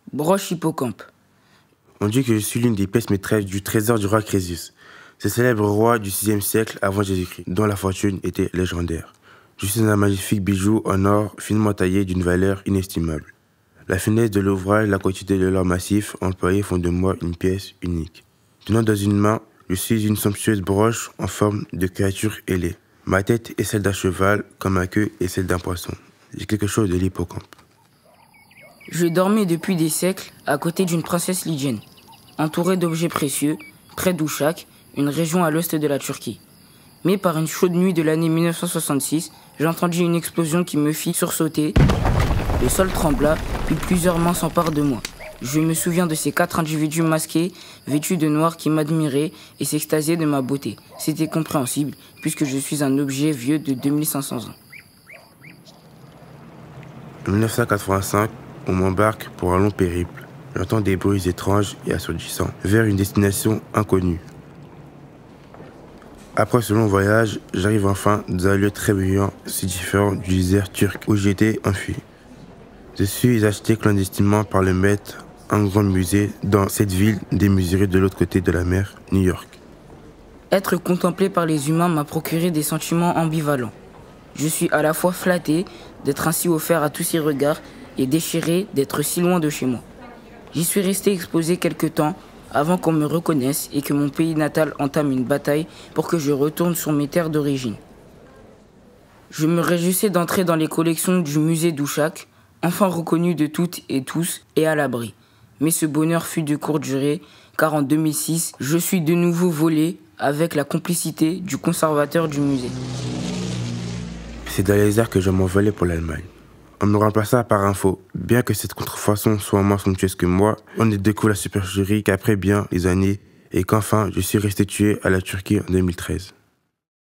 Broche hippocampe. On dit que je suis l'une des pièces maîtresses du trésor du roi Crésus, ce célèbre roi du 6e siècle avant Jésus-Christ, dont la fortune était légendaire. Je suis un magnifique bijou en or finement taillé d'une valeur inestimable. La finesse de l'ouvrage et la quantité de l'or massif employé font de moi une pièce unique. Tenant dans une main, je suis une somptueuse broche en forme de créature ailée. Ma tête est celle d'un cheval, comme ma queue est celle d'un poisson. J'ai quelque chose de l'hippocampe. Je dormais depuis des siècles à côté d'une princesse lydienne, entourée d'objets précieux, près d'Ouchak, une région à l'ouest de la Turquie. Mais par une chaude nuit de l'année 1966, j'entendis une explosion qui me fit sursauter. Le sol trembla, puis plusieurs mains s'emparent de moi. Je me souviens de ces 4 individus masqués, vêtus de noir qui m'admiraient et s'extasiaient de ma beauté. C'était compréhensible, puisque je suis un objet vieux de 2500 ans. En 1985, on m'embarque pour un long périple. J'entends des bruits étranges et assourdissants, vers une destination inconnue. Après ce long voyage, j'arrive enfin dans un lieu très bruyant, si différent du désert turc où j'étais enfui. Je suis acheté clandestinement par le maître, un grand musée dans cette ville démesurée de l'autre côté de la mer, New York. Être contemplé par les humains m'a procuré des sentiments ambivalents. Je suis à la fois flatté d'être ainsi offert à tous ces regards et déchiré d'être si loin de chez moi. J'y suis resté exposé quelque temps avant qu'on me reconnaisse et que mon pays natal entame une bataille pour que je retourne sur mes terres d'origine. Je me réjouissais d'entrer dans les collections du musée d'Ouchak, enfin reconnu de toutes et tous et à l'abri. Mais ce bonheur fut de courte durée, car en 2006, je suis de nouveau volé avec la complicité du conservateur du musée. C'est dans les airs que je m'envolais pour l'Allemagne. On me remplaça par un faux. Bien que cette contrefaçon soit moins somptueuse que moi, on ne découvre la supercherie qu'après bien des années et qu'enfin je suis restitué à la Turquie en 2013.